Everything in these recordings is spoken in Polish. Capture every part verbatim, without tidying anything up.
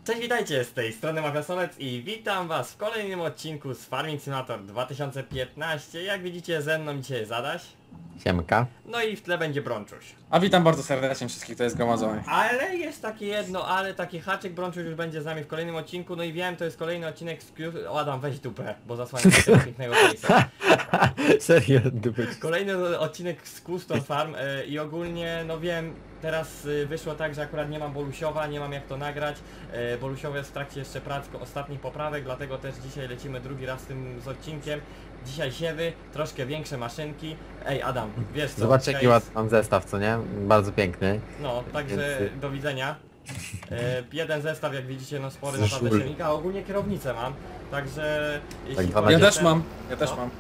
Cześć, witajcie, z tej strony Mafiasonec i witam was w kolejnym odcinku z Farming Simulator dwa tysiące piętnaście. Jak widzicie, ze mną dzisiaj jest Adaś. Siemka. No i w tle będzie Brączuś. A witam bardzo serdecznie wszystkich, to jest zgromadzony. Ale jest takie jedno, ale taki haczyk, Brączuś już będzie z nami w kolejnym odcinku. No i wiem, to jest kolejny odcinek z... O, Adam, weź dupę, bo zasłaniam tego pięknego case'a. Serio, dupy. Kolejny odcinek z Custom Farm yy, i ogólnie, no wiem, teraz yy, wyszło tak, że akurat nie mam Bolusiowa, nie mam jak to nagrać. Yy, Bolusiowy jest w trakcie jeszcze prac ostatnich poprawek, dlatego też dzisiaj lecimy drugi raz z tym z odcinkiem. Dzisiaj siewy, troszkę większe maszynki. Ej Adam, wiesz co? Zobacz jaki case- ładny mam zestaw, co nie? Bardzo piękny. No, także Więc- do widzenia. E, jeden zestaw, jak widzicie, no spory Z naprawdę żul. silnika, a ogólnie kierownicę mam. Także jeśli dwa na chodzi Ja o też ten- mam, ja też No. mam.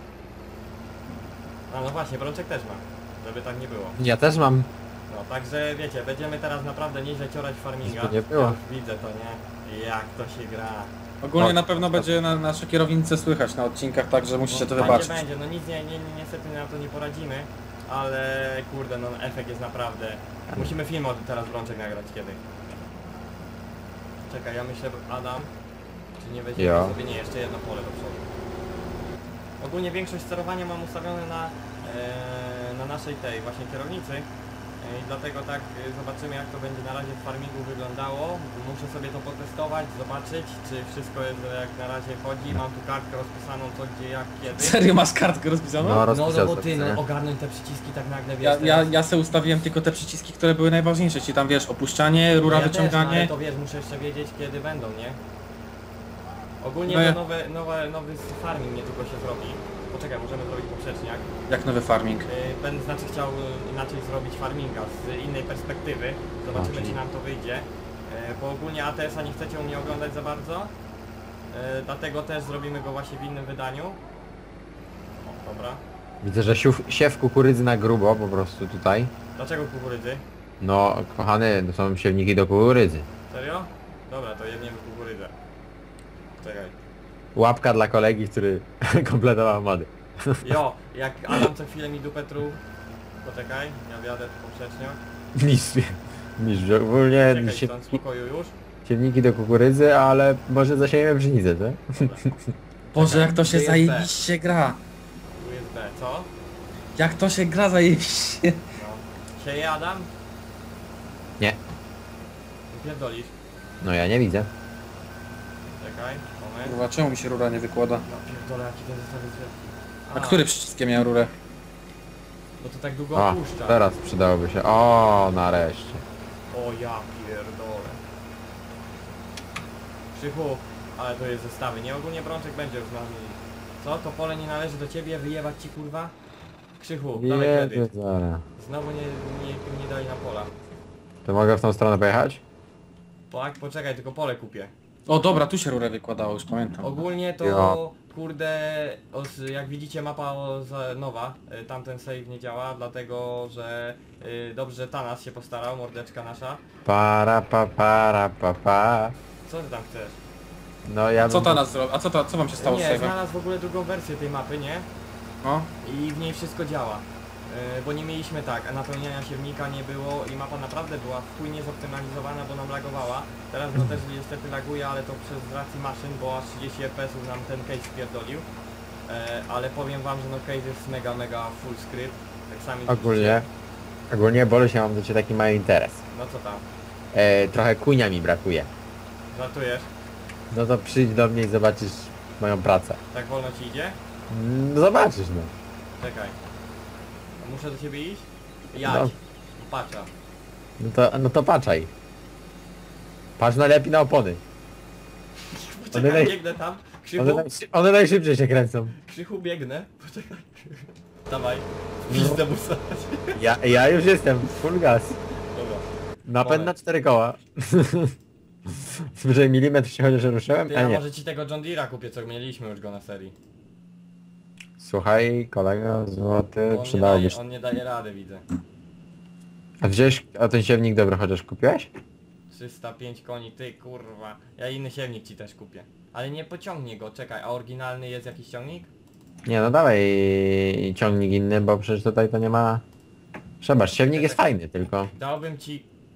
A no właśnie, Brączek też ma, żeby tak nie było. Ja też mam. No, także wiecie, będziemy teraz naprawdę nieźle ciorać farminga. Żeby nie było. Ja już widzę to, nie? Jak to się gra. Ogólnie O, na pewno to- będzie na nasze kierownice słychać na odcinkach, także musicie to No, wybaczyć. będzie, będzie, no nic nie, nie, nie, niestety na to nie poradzimy. Ale kurde, no efekt jest naprawdę... Musimy film od teraz Brączek nagrać kiedy. Czekaj, ja myślę, Adam, czy nie weźmiemy Jo. sobie, nie, jeszcze jedno pole do przodu. Ogólnie większość sterowania mam ustawione na, e, na naszej tej właśnie kierownicy. E, I dlatego tak e, zobaczymy, jak to będzie na razie w farmingu wyglądało. Muszę sobie to potestować, zobaczyć, czy wszystko jest jak na razie chodzi. Mam tu kartkę rozpisaną co, gdzie, jak, kiedy. Serio masz kartkę rozpisaną? No, No, rozpisał no bo sobie, ty, nie? no ogarnąć te przyciski tak nagle, wiesz, Ja, ja, teraz. ja se ustawiłem tylko te przyciski, które były najważniejsze, czyli tam wiesz, opuszczanie, rura ja też, no, wyciąganie. ale to wiesz, muszę jeszcze wiedzieć, kiedy będą, nie? Ogólnie No ja- to nowe, nowe, nowy farming niedługo się zrobi. Poczekaj, możemy zrobić poprzeczniak. Jak nowy farming. Yy, Będę znaczy chciał yy, inaczej zrobić farminga z innej perspektywy. Zobaczymy, A, czy nam to wyjdzie. Yy, Bo ogólnie A T S-a nie chcecie u mnie oglądać za bardzo. Yy, Dlatego też zrobimy go właśnie w innym wydaniu. O, dobra. Widzę, że siów, siew kukurydzy na grubo po prostu tutaj. Dlaczego kukurydzy? No, kochany, to są siewniki do kukurydzy. Serio? Dobra, to jedniemy kukurydzę. Czekaj. Łapka dla kolegi, który kompletował mody. Jo, jak Adam co chwilę mi dupę truł. Poczekaj, ja wjadę poprzecznią. Mistrz, mistrz, ogólnie Czekaj, siew, stąd spokoju już. siewniki do kukurydzy, ale może zasiejemy pszenicę, co? Dobra. Boże, jak to się Tu jest zajebiście gra. Tu jest B, co? Jak to się gra zajebiście. No. Sieje Adam? Nie. Pierdolisz. No ja nie widzę. Czekaj, moment. Kurwa, czemu mi się rura nie wykłada? No pierdolę, jaki ten zestaw jest wielki. A który przyciskiem miał rurę? Bo to tak długo O, opuszcza. teraz przydałoby się. O, nareszcie. O ja pierdolę. Krzychu, ale to jest zestawy, nie? Ogólnie Brączek będzie już z nami. Co? To pole nie należy do ciebie? Wyjebać ci kurwa? Krzychu, dawaj Jezu, kredyt. zaraz. Znowu nie, nie, nie dali na pola. To mogę w tą stronę pojechać? Tak, poczekaj, tylko pole kupię. O dobra, tu się rurę wykładało, już pamiętam. Ogólnie to, Jo. kurde, os, jak widzicie mapa o, za, nowa, y, tamten save nie działa, dlatego że y, dobrze, że Tanas się postarał, mordeczka nasza. Para pa para pa pa. Co ty tam chcesz? No ja Co bym- ta nas zrobi? A co, ta, co wam się stało z Nie, save'em? znalazł w ogóle drugą wersję tej mapy, nie? No. I w niej wszystko działa. Yy, bo nie mieliśmy tak, napełniania siewnika nie było i mapa naprawdę była w chuj niezoptymalizowana, bo nam lagowała. Teraz no też niestety laguje, ale to przez racji maszyn, bo aż trzydzieści F P S-ów nam ten case spierdolił. Yy, ale powiem wam, że no case jest mega, mega full script. Tak sami Ogólnie, ogólnie Boluś, ja mam do Ciebie taki mały interes. No co tam? E, trochę kunia mi brakuje. Żartujesz? No to przyjdź do mnie i zobaczysz moją pracę. Tak wolno ci idzie? Mm, zobaczysz no. Czekaj. A muszę do ciebie iść? Jadź. No. Patrza. No to, no to patrzaj. Patrz najlepiej na opony. Poczekaj, naj- biegnę tam. Krzychu, One, najszy- one najszybciej się kręcą. Krzychu biegnę. Poczekaj. Dawaj. Pizdę mu stać. Ja, ja już jestem, full gas. Dobra. Napęd Moment. na cztery koła. Wyżej milimetr się chociaż ruszyłem? Ty, A ja nie. może ci tego John Deere'a kupię, co mieliśmy już go na serii. Słuchaj, kolega złoty, Bo on nie, przydałoby daje, się. on nie daje rady, widzę. A wziąłeś, a ten siewnik dobry chociaż kupiłeś? trzysta pięć koni, ty kurwa. Ja inny siewnik ci też kupię. Ale nie pociągnie go, czekaj, a oryginalny jest jakiś ciągnik? Nie no dawaj ciągnik inny, bo przecież tutaj to nie ma... Przebacz, siewnik jest fajny, tylko... Dałbym ci...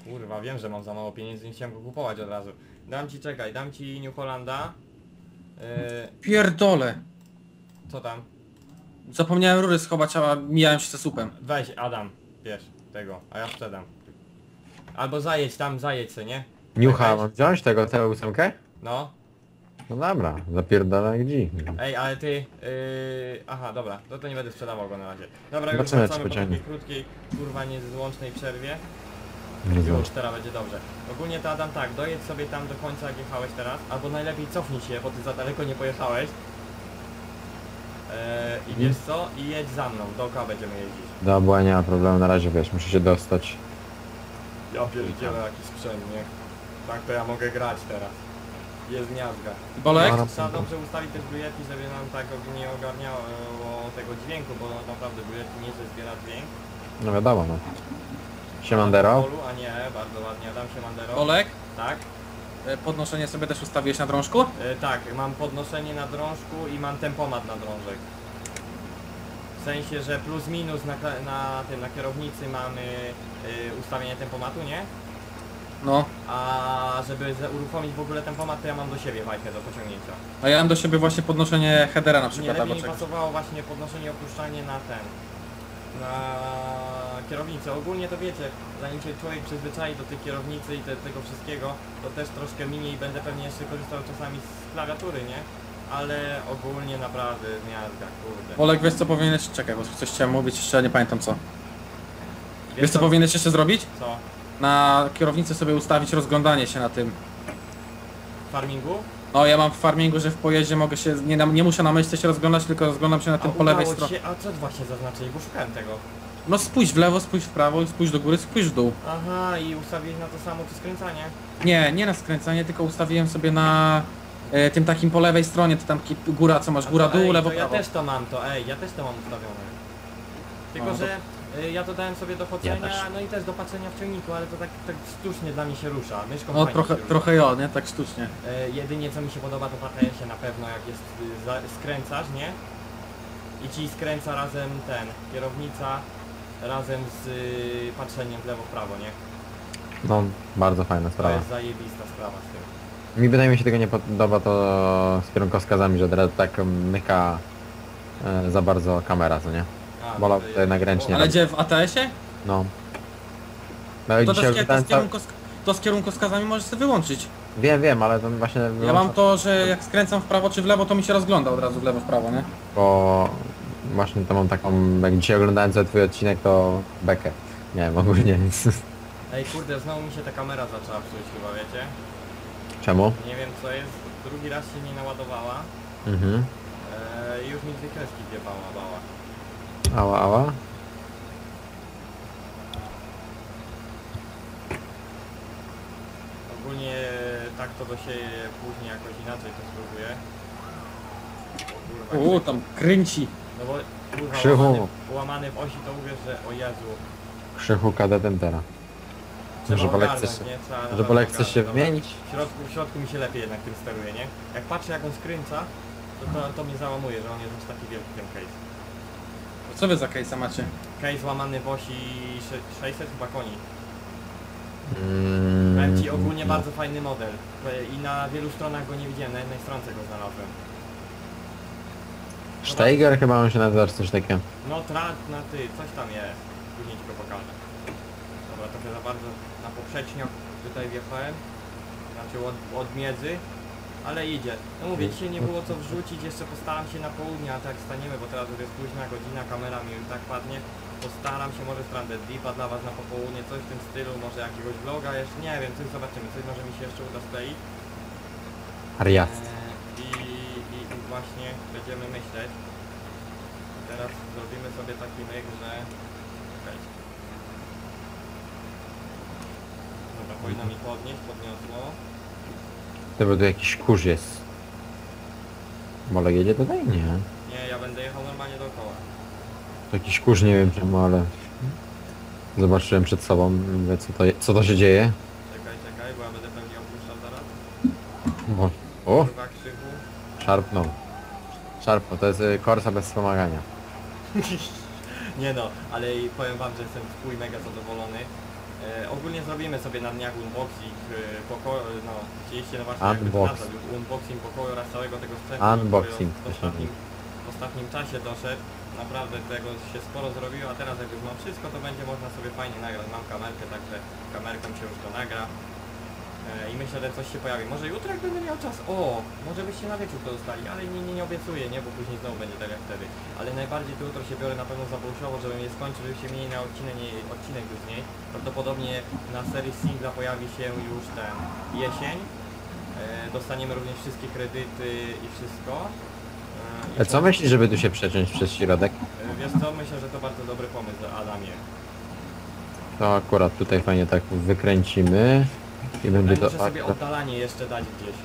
Kurwa, wiem, że mam za mało pieniędzy, nie chciałem go kupować od razu. Dam ci, czekaj, dam ci New Hollanda. Yy, Pierdolę. co tam? Zapomniałem rury schować, a mijałem się ze słupem. Weź, Adam, wiesz, tego, a ja sprzedam. Albo zajedź tam, zajedź se, nie? Niucha, Weź. mam wziąć tego T ósem-kę? No. No dobra, zapierdala jak dzi. Ej, ale ty... Yy... Aha, dobra, to, to nie będę sprzedawał go na razie. Dobra, już Zobaczymy, wracamy czy po takiej pociągnie. krótkiej, kurwa, niezłącznej przerwie. Nie znam. Już, teraz będzie dobrze. Ogólnie to Adam tak, dojedź sobie tam do końca jak jechałeś teraz, albo najlepiej cofnij się, bo ty za daleko nie pojechałeś. Eee, I wiesz co? I jedź za mną, dookoła będziemy jeździć. Dobra, nie ma problemu, na razie wiesz, muszę się dostać. Ja pierdzielę jaki sprzęt, nie? Tak to ja mogę grać teraz. Jest miazga. Bolek? No, Trzeba dobrze ustawić też blujety, żeby nam tak nie ogarniało tego dźwięku, bo naprawdę blujety nieźle zbiera dźwięk. No wiadomo, no. Siemandero. Polu, a nie, bardzo ładnie, Adam się Mandero. Bolek? Tak? E, Podnoszenie sobie też ustawiłeś na drążku? E, tak, mam podnoszenie na drążku i mam tempomat na drążek. W sensie, że plus minus na, kla- na tym, na kierownicy mamy y, ustawienie tempomatu, nie? No. A żeby za- uruchomić w ogóle tempomat, to ja mam do siebie wajchę do pociągnięcia. A ja mam do siebie właśnie podnoszenie headera na Nie, przykład lepiej albo mi czegoś. pasowało właśnie podnoszenie i opuszczanie na ten, na kierownicę. Ogólnie to wiecie, zanim się człowiek przyzwyczai do tej kierownicy i te, tego wszystkiego, to też troszkę minie i będę pewnie jeszcze korzystał czasami z klawiatury, nie? Ale ogólnie naprawdę miazga, kurde. Bolek, wiesz co powinieneś... Czekaj, bo coś chciałem mówić, jeszcze nie pamiętam co. Wiesz co powinieneś jeszcze zrobić? Co? Na kierownicy sobie ustawić rozglądanie się na tym. W farmingu? No ja mam w farmingu, że w pojeździe mogę się, nie, na- nie muszę na myszce się rozglądać, tylko rozglądam się na tym A po lewej udało ci stronie. się, a co właśnie zaznaczyli, bo szukałem tego. No spójrz w lewo, spójrz w prawo, spójrz do góry, spójr w dół. Aha, i ustawiłeś na to samo to skręcanie. Nie, nie na skręcanie, tylko ustawiłem sobie na e, tym takim po lewej stronie, to tam ki- góra, co masz, A góra, to, dół, ej, lewo, to ja prawo. też to mam, to ej, ja też to mam ustawione. Tylko, No, to- że y, ja to dałem sobie do chodzenia, Ja też. no i też do patrzenia w ciągniku, ale to tak, tak sztucznie dla mnie się rusza. Myszką No fajnie trochę, się rusza. trochę jo, nie? Tak sztucznie. E, jedynie co mi się podoba to P T S-ie na pewno, jak jest y, za, skręcasz, nie? I ci skręca razem ten, kierownica, razem z y, patrzeniem w lewo, w prawo, nie? No, bardzo fajna To sprawa. jest zajebista sprawa z tym. Mi bynajmniej się tego nie podoba to z kierunkowskazami, że od razu tak myka e, za bardzo kamera, co nie? A, Wolał to- to jednak ręcznie Ale robić. gdzie, w A T S-ie? No. No i To, dzisiaj to, z, to, oglądałem z ca- kierunkosk to z kierunkowskazami możesz sobie wyłączyć. Wiem, wiem, ale to właśnie... Ja mam to, że jak skręcam w prawo czy w lewo, to mi się rozgląda od razu w lewo, w prawo, nie? Bo właśnie to mam taką, jak dzisiaj oglądałem cały twój odcinek, to bekę. Nie wiem, ogólnie, więc... Ej kurde, znowu mi się ta kamera zaczęła psuć chyba, wiecie? Czemu? Nie wiem co jest, drugi raz się nie naładowała. Mhm. Eee, już mi dwie kreski wjebała, bała. Ała, ała. Ogólnie tak to dosieję później jakoś inaczej to spróbuję. O kurwa, Uuu, tam kręci. no bo kurwa Krzychu. łamany, łamany w osi to uwierz, że o Jezu. Krzychu kadetem teraz. Trzeba Że Bolek ogarnąć, chce się- nie? Trzeba Że naprawdę Bolek chce się ogarnąć, dobra. wymienić? W środku, w środku mi się lepiej jednak tym steruje, nie? Jak patrzę jak on skręca, to, to, to mnie załamuje, że on jest aż taki wielki ten case. Co wy za case'a macie? Case łamany w osi sze- sześćset chyba koni. Mm, Powiem ci ogólnie no. bardzo fajny model. I na wielu stronach go nie widziałem, na jednej stronce go znalazłem. Steiger chyba on się nazywa, czy coś takiego. No trakt na ty, coś tam jest. Później ci go pokażę. Dobra, trochę za bardzo na poprzeczniok tutaj wjechałem. Znaczy od, od miedzy. Ale idzie. No mówię, dzisiaj nie było co wrzucić, jeszcze postaram się na południe, a tak staniemy, bo teraz już jest późna godzina, kamera mi tak padnie. Postaram się może Stranded Deepa dla was na popołudnie, coś w tym stylu, może jakiegoś vloga jeszcze, nie wiem, coś zobaczymy, coś może mi się jeszcze uda skleić. Arias. Eee, I, I właśnie będziemy myśleć. Teraz zrobimy sobie taki myk, że... Czekajcie. Dobra, powinno mi podnieść, podniosło. To bo tu jakiś kurz jest. Bolek jedzie tutaj? Nie. Nie, ja będę jechał normalnie dookoła. To jakiś kurz, nie wiem czemu, ale... Zobaczyłem przed sobą, mówię, co to, je- co to się dzieje. Czekaj, czekaj, bo ja będę pewnie opuszczał zaraz. O, o, Kurwa krzyku. szarpnął. Szarpnął, to jest y, Corsa bez wspomagania. Nie no, ale i powiem wam, że jestem w chuj mega zadowolony. E, ogólnie zrobimy sobie na dniach unboxing e, pokoju, no chcieliście no właśnie jakby to Unboxing. nazwać, unboxing pokoju oraz całego tego sprzętu, Unboxing, który to w się ostatnim, w ostatnim czasie doszedł. Naprawdę tego się sporo zrobiło, a teraz jak już mam wszystko, to będzie można sobie fajnie nagrać. Mam kamerkę, także kamerką się już to nagra. E, I myślę, że coś się pojawi. Może jutro jak będę miał czas. O, może byście na wieczór to dostali, ale nie, nie, nie obiecuję, nie, bo później znowu będzie tak jak wtedy. Ale najbardziej to jutro się biorę na pewno za bolszowo, żebym je skończył, żebyście mieli na odcinek, nie, odcinek już z niej. Prawdopodobnie na serii singla pojawi się już ten jesień. E, dostaniemy również wszystkie kredyty i wszystko. E, i A co po- myślisz, żeby tu się przeciąć przez środek? E, Wiesz co, myślę, że to bardzo dobry pomysł, Adamie. To akurat tutaj fajnie tak wykręcimy. I będzie Tutaj muszę to... sobie oddalanie jeszcze dać gdzieś.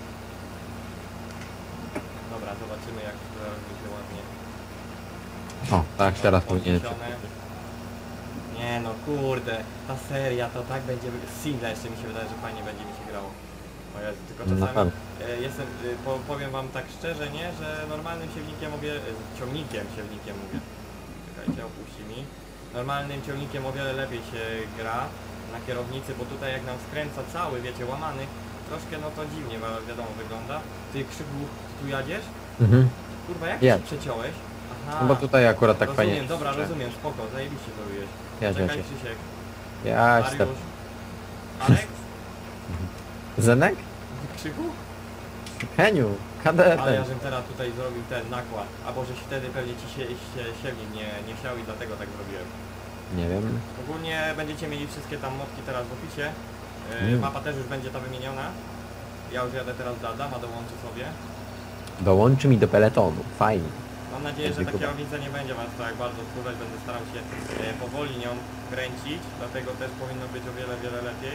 Dobra, zobaczymy jak to będzie ładnie. O, tak, teraz powinien... podniesione. Nie no kurde, ta seria to tak będzie... Single jeszcze mi się wydaje, że fajnie będzie mi się grało. O Jezu, tylko Na czasami pewno. e, jestem, e, po, powiem wam tak szczerze, nie, że normalnym siewnikiem mówię, e, ciągnikiem siewnikiem mówię. Czekajcie, opuści mi. Normalnym ciągnikiem o wiele lepiej się gra na kierownicy, bo tutaj jak nam skręca cały, wiecie, łamany, troszkę no to dziwnie wi- wiadomo wygląda. Ty Krzyku, ty tu jadziesz? Mhm. Kurwa, jak Jedź. się przeciąłeś? Aha. No bo tutaj akurat tak rozumiem, fajnie... dobra, rozumiem, spoko, zajebiście zrobiłeś. Jedź, Czekaj, jedź. Krzysiek, Jaś tam. Mariusz, Alek, Zenek? Krzyku? Heniu, Ale kadetem. ja żem teraz tutaj zrobił ten nakład, albo żeś wtedy pewnie ci się, się siewnik nie, nie chciał i dlatego tak zrobiłem. Nie wiem. Ogólnie będziecie mieli wszystkie tam motki teraz w opisie. Yy, Mm. Mapa też już będzie ta wymieniona. Ja już jadę teraz do Adama, dołączę sobie. Dołączy mi do peletonu. Fajnie. Mam nadzieję, że ta Dziękuję. kierownica nie będzie was tak bardzo wkurzać, będę starał się e, powoli nią kręcić, dlatego też powinno być o wiele, wiele lepiej.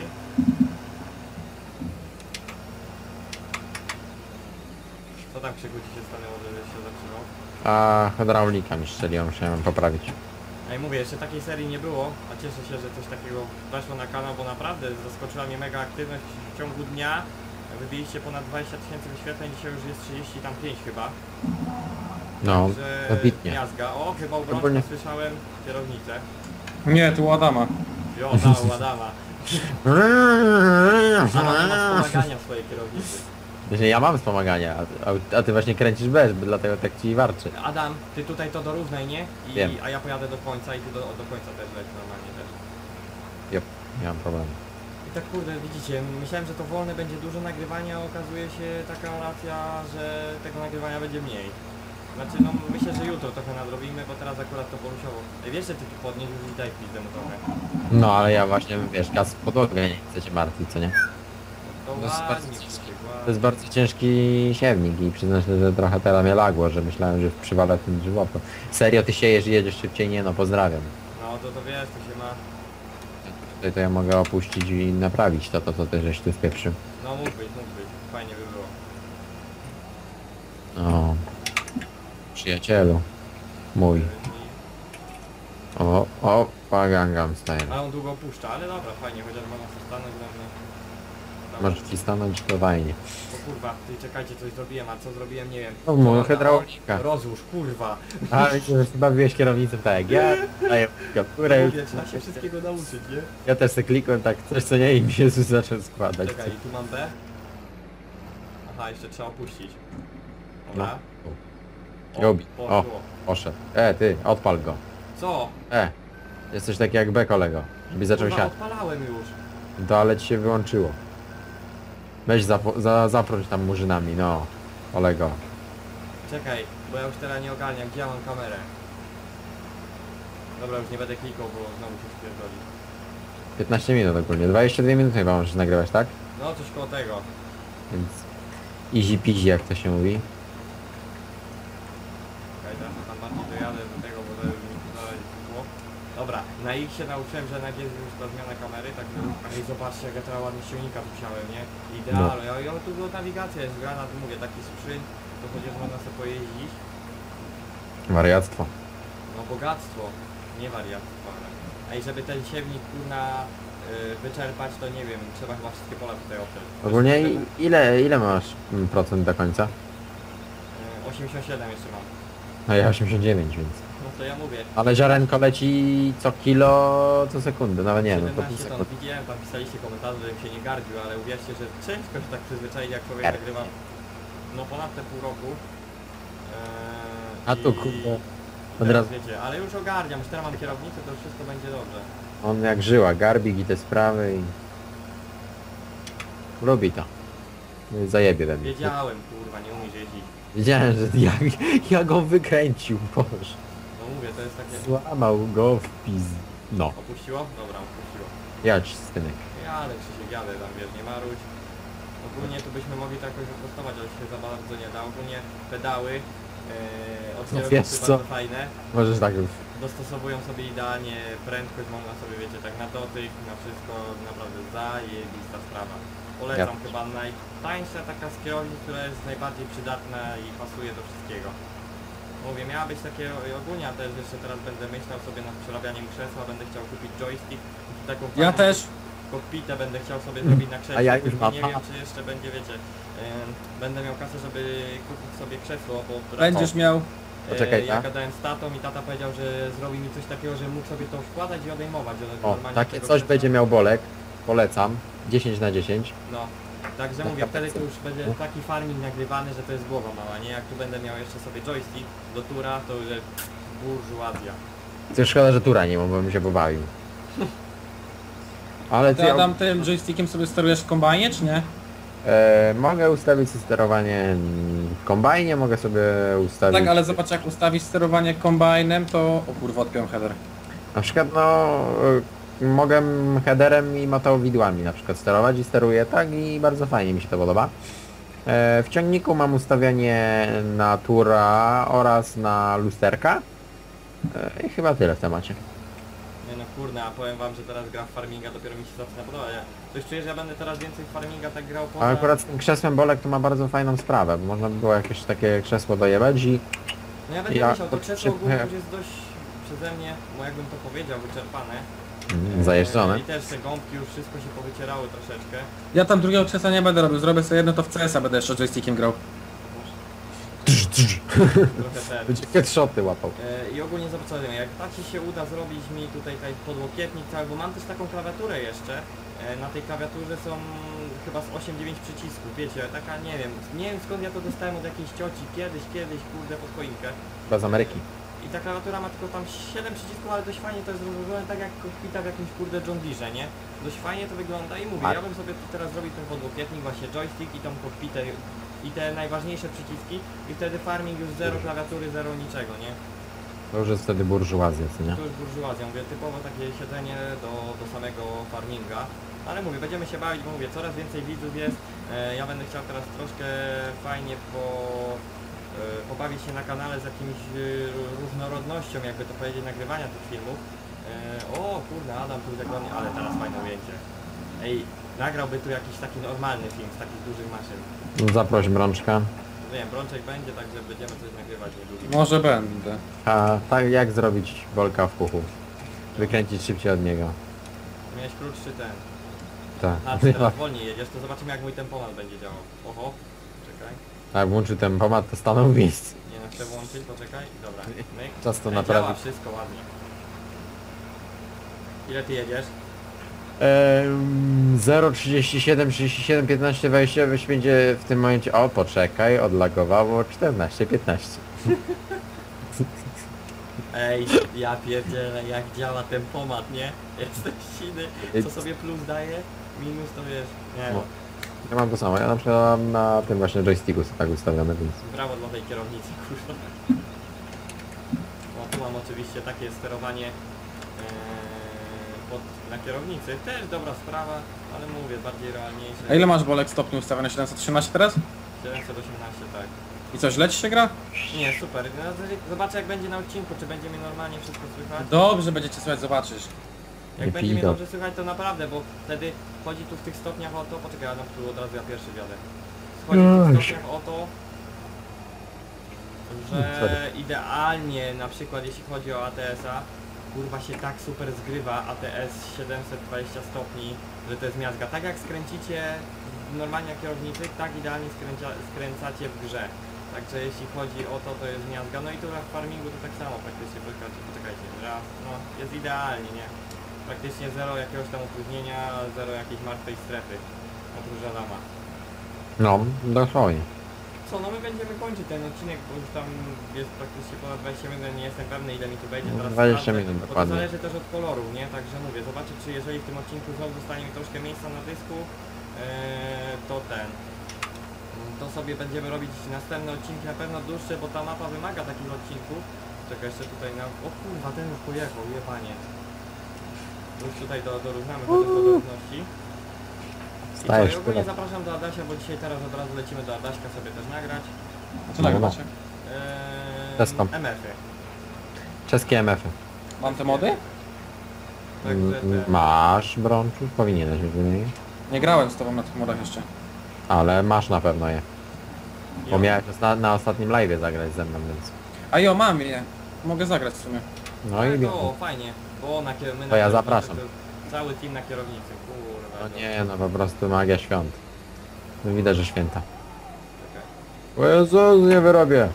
Co tam Krzyku ci się stanęło, że się zatrzymał? A hydraulika mi strzeliła, musiałem poprawić. Ej, mówię, jeszcze takiej serii nie było, a cieszę się, że coś takiego weszło na kanał, bo naprawdę zaskoczyła mnie mega aktywność w ciągu dnia. Wybiliście ponad dwadzieścia tysięcy wyświetleń, dzisiaj już jest trzydzieści pięć chyba. No, Że dobitnie. miazga. O, chyba u Brączka Ogólnie- słyszałem kierownicę. Nie, tu u Adama. Jo, dał Adama. Adam nie ma wspomagania w swojej kierownicy. Znaczy, ja mam wspomagania, a, a, a ty właśnie kręcisz bez, dlatego tak ci warczy. Adam, ty tutaj to dorównaj, nie? I, Wiem. a ja pojadę do końca i ty do, do końca też leć normalnie też. Jop, nie mam problemu. I tak kurde, widzicie, myślałem, że to wolne będzie dużo nagrywania, a okazuje się taka racja, że tego nagrywania będzie mniej. Znaczy no myślę, że jutro trochę nadrobimy, bo teraz akurat to borusiowo. Ej, wiesz, że ty tu podnieś już i daj pizdę mu trochę. No ale ja właśnie, wiesz, gaz w podłogę nie chcę cię martwić, co nie? To No, ładnie, bardzo Krzysiek, To ładnie. jest bardzo ciężki siewnik i przyznam się, że trochę teraz mnie lagło, że myślałem, że przywalę tym żywopłot. Serio, ty siejesz i jedziesz szybciej? Nie no, pozdrawiam. No to to wiesz, to się ma... Tutaj to ja mogę opuścić i naprawić to, to co ty żeś tu wpieprzył. No mógł być, mógł być, fajnie by było. O, przyjacielu. Mój. O, o, Gangnam Style. Ale on długo puszcza, ale dobra, fajnie, chociaż można sobie stanąć na mnie. Możesz ci stanąć, to fajnie. O kurwa, ty czekajcie, coś zrobiłem, a co zrobiłem, nie wiem. No, mój Dobra, hydraulika. o, Rozłóż, kurwa. A, wiecie, że chyba byłeś kierownicą tak jak ja. Daję kapturę już. Mówię, trzeba się wszystkiego nauczyć, nie? Ja też se klikłem tak coś co nie i mi się zaczął składać. Czekaj, tu mam B. Aha, jeszcze trzeba opuścić. No. Dobra. Robi. O, poszło. poszedł. E, ty, odpal go. Co? E, jesteś taki jak B kolego. Żeby zaczął Kurwa, siać. odpalałem już. To ale ci się wyłączyło. Weź zapo- za, zaprąć tam murzynami, no. Kolego. Czekaj, bo ja już teraz nie ogarniam, gdzie ja mam kamerę. Dobra, już nie będę klikał, bo znowu się spierdoli. piętnaście minut ogólnie. dwadzieścia dwie minuty chyba możesz nagrywać, tak? No, coś koło tego. Więc easy peasy jak to się mówi. Czekaj, teraz tam bardziej dojadę do tego, bo to już mi tu zaraz było. Dobra, na ich się nauczyłem, że na jest już ta zmiana kamery, także... Ej, zobaczcie, jak ja teraz ładnie silnika tu wsiałem, nie? Idealnie, no. ja, ja, tu była nawigacja jest grana, tu mówię, taki sprzęt, to chociaż można sobie pojeździć. Wariactwo. No bogactwo, nie wariactwo, ale... Ej, żeby ten siewnik kurna yy, wyczerpać, to nie wiem, trzeba chyba wszystkie pola tutaj oprzeć. Ogólnie i- ile, ile masz mm, procent do końca? Yy, osiemdziesiąt siedem jeszcze mam. A ja osiemdziesiąt dziewięć, więc... No to ja mówię. Ale ziarenko leci co kilo, co sekundę, nawet nie, no to pół siedemnaście ton, sekundy. widziałem, tam pisaliście komentarze, żebym się nie gardził, ale uwierzcie, że ciężko się tak przyzwyczaić, jak człowiek Gar- nagrywa no ponad te pół roku. Eee, A tu i kurde, od teraz razu wiecie, ale już ogarniam, już teraz mam kierownicę, to już wszystko będzie dobrze. on jak żyła, Garbik i te sprawy i... Lubi to. Zajebie we mnie. Wiedziałem, kurwa, nie umiesz jeździć. Wiedziałem, że jak, jak go wykręcił, boże. No mówię, to jest takie... Złamał go w piz... No, Opuściło? Dobra, opuściło. jadź synek. Jadę, Krzysiek, jadę tam, wiesz, nie maruć. Ogólnie tu byśmy mogli to jakoś wyprostować, ale się za bardzo nie da. Ogólnie pedały yy, od No kierowcy wiesz co? bardzo fajne. Możesz tak już. Dostosowują sobie idealnie prędkość, można sobie, wiecie, tak na dotyk, na wszystko, naprawdę zajebista sprawa. Polecam Ja- chyba najtańsza taka z kierownic, która jest najbardziej przydatna i pasuje do wszystkiego. Mówię, miała być takie ogólnie, a też jeszcze teraz będę myślał sobie nad przerabianiem krzesła, będę chciał kupić joystick, taką Ja fajną też. kokpitę będę chciał sobie zrobić na krześle, A ja już później mam. nie wiem czy jeszcze będzie, wiecie, em, będę miał kasę, żeby kupić sobie krzesło, bo Będziesz miał. e, Poczekaj, ja tak? gadałem z tatą i tata powiedział, że zrobi mi coś takiego, że mógł sobie to wkładać i odejmować. że O, normalnie takie tego coś krzesła- będzie miał Bolek. Polecam. dziesięć na dziesięć. No, także Taka mówię, wtedy to praca. już będzie taki farming nagrywany, że to jest głowa mała, nie? Jak tu będę miał jeszcze sobie joystick do tura, to już burżuazja. To szkoda, że tura nie mam, bo bym się pobawił. Ale Ty ty... Adam tym joystickiem sobie sterujesz w kombajnie, czy nie? E, mogę ustawić sobie sterowanie w kombajnie, mogę sobie ustawić... Tak, ale zobacz jak ustawisz sterowanie kombajnem, to... O kurwa, odpiąłem header. Na przykład no... e, mogę headerem i matowidłami na przykład sterować i steruję tak i bardzo fajnie mi się to podoba. E, w ciągniku mam ustawienie na tura oraz na lusterka. E, I chyba tyle w temacie. Nie no kurde, a powiem wam, że teraz gra w farminga dopiero mi się zaczyna podobać. Ja coś czuję, że ja będę teraz więcej w farminga tak grał poza... A akurat z tym krzesłem Bolek to ma bardzo fajną sprawę, bo można by było jakieś takie krzesło dojebać i... No ja będę ja myślał, to krzesło przy- ogólnie już jest dość przeze mnie, bo jakbym to powiedział, wyczerpane. Mm, zajeżdżone. I też te gąbki już wszystko się powycierały troszeczkę. Ja tam drugiego krzesła nie będę robił, zrobię sobie jedno, to w C S a będę jeszcze joystickiem grał. Trochę ten. Będzie headshoty łapał. E, I ogólnie zobaczymy, jak tak ci się uda zrobić mi tutaj taj podłokietnik cały, bo mam też taką klawiaturę jeszcze. E, na tej klawiaturze są chyba z osiem dziewięć przycisków, wiecie, taka nie wiem, nie wiem skąd ja to dostałem od jakiejś cioci, kiedyś, kiedyś, kurde, pod choinkę. Chyba z Ameryki. I ta klawiatura ma tylko tam siedem przycisków, ale dość fajnie to jest rozłożone tak jak kokpita w jakimś kurde John Deere, nie? Dość fajnie to wygląda i mówię, A- ja bym sobie tu teraz zrobił ten podłokietnik, właśnie joystick i tą kokpitę i te najważniejsze przyciski i wtedy farming już zero klawiatury, zero niczego, nie? To już jest wtedy burżuazja, co nie? To już burżuazja, mówię, typowo takie siedzenie do, do samego farminga. Ale mówię, będziemy się bawić, bo mówię, coraz więcej widzów jest. E, ja będę chciał teraz troszkę fajnie po, e, pobawić się na kanale z jakimś e, różnorodnością, jakby to powiedzieć, nagrywania tych filmów. E, o kurde, Adam tu zaglądnie, ale teraz fajne ujęcie. Ej, nagrałby tu jakiś taki normalny film z takich dużych maszyn. Zaproś Brączka. Nie wiem, Brączek będzie, także będziemy coś nagrywać niedługo. Może będę. A tak jak zrobić Bolka w puchu? Wykręcić szybciej od niego. Miałeś krótszy ten. Tak. A ty teraz wolniej jedziesz, to zobaczymy jak mój tempomat będzie działał. Oho, czekaj. Jak włączy ten pomad, to stanął w miejscu. Nie no, chcę włączyć, poczekaj. Dobra, myk. Czas to Ej, naprawić. działa wszystko ładnie. Ile ty jedziesz? Ehm, zero trzydzieści siedem trzydzieści siedem piętnaście dwadzieścia wyś będzie w tym momencie... O, poczekaj, odlagowało czternaście piętnaście. Ej, ja pierdzielę jak działa tempomat, nie? Jestem siny, co sobie plus daje, minus to wiesz. Nie no, No. Ja mam to samo, ja na przykład mam na tym właśnie joysticku sobie tak ustawione, więc... brawo dla tej kierownicy, kurwa. No tu mam oczywiście takie sterowanie ee, pod, na kierownicy, też dobra sprawa, ale mówię, bardziej realniejsze. A ile masz Bolek stopni ustawione? siedemset trzynaście teraz? siedemset osiemnaście, tak. I co, źle ci się gra? Nie, super. No, zobaczę jak będzie na odcinku, czy będzie mi normalnie wszystko słychać. Dobrze, będziecie słuchać, zobaczysz. Jak Nie będzie mnie pij dobrze słychać, to naprawdę, bo wtedy chodzi tu w tych stopniach o to, poczekaj, Adam, tu od razu ja pierwszy wiadę. Chodzi w tych stopniach o to, że Sorry. idealnie, na przykład jeśli chodzi o A T S a, kurwa się tak super zgrywa A T S siedemset dwadzieścia stopni, że to jest miazga. Tak jak skręcicie normalnie na kierownicy, tak idealnie skręcia, skręcacie w grze. Także jeśli chodzi o to, to jest miazga. No i tu w farmingu to tak samo praktycznie, poczekajcie, poczekajcie, raz, no jest idealnie, nie? Praktycznie zero jakiegoś tam opóźnienia, zero jakiejś martwej strefy. Oprócz Adama. No, dosłownie. Co, no my będziemy kończyć ten odcinek, bo już tam jest praktycznie ponad dwadzieścia minut, nie jestem pewny ile mi tu będzie teraz. dwadzieścia sprawdzę, minut bo to dokładnie. zależy też od koloru, nie? Także mówię, zobaczę czy jeżeli w tym odcinku znowu zostanie mi troszkę miejsca na dysku, ee, to ten, to sobie będziemy robić następne odcinki na pewno dłuższe, bo ta mapa wymaga takich odcinków. Czekaj, jeszcze tutaj na... O kurwa, ten już pojechał, jebanie. Już tutaj do, dorównamy chociaż do równości. I co, Stajesz ja ogólnie tyle. zapraszam do Adasia, bo dzisiaj teraz od razu lecimy do Adaśka sobie też nagrać. A co No, nagrywacie? Eee, Testom. M F-y. Czeskie M F-y. Mam te mody? Także Mm, te... Masz brączu? Powinieneś mieć wymienić. Nie grałem z tobą na tych modach jeszcze. Ale masz na pewno je. Bo Jo. miałeś na, na ostatnim live'ie zagrać ze mną, więc... A jo, mam je. Mogę zagrać w sumie. No Ale i to biorę. fajnie, bo na kier... my na To ja kierownicy, zapraszam. to Cały team na kierownicy, kurwa. No to- nie, no po prostu magia świąt. No widać, że święta. Czekaj. O Jezus, nie wyrobię.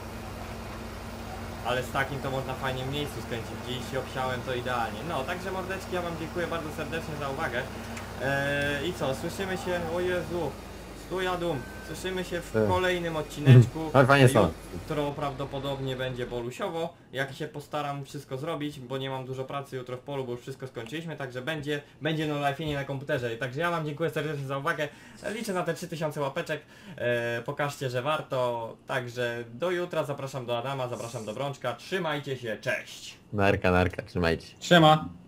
Ale z takim to można fajnie w miejscu skręcić. Dziś się obsiałem to idealnie. No, także mordeczki, ja wam dziękuję bardzo serdecznie za uwagę. Eee, I co, słyszymy się, o Jezu, stujadum, słyszymy się w Tak. kolejnym odcineczku. Ale fajnie są. Jutro prawdopodobnie będzie bolusiowo. Jak się postaram wszystko zrobić, bo nie mam dużo pracy jutro w polu, bo już wszystko skończyliśmy, także będzie, będzie no live'ie na komputerze. Także ja wam dziękuję serdecznie za uwagę. Liczę na te trzy tysiące łapeczek. E, pokażcie, że warto. Także do jutra, zapraszam do Adama, zapraszam do Brączka. Trzymajcie się, cześć! Narka, narka, trzymajcie. Siema.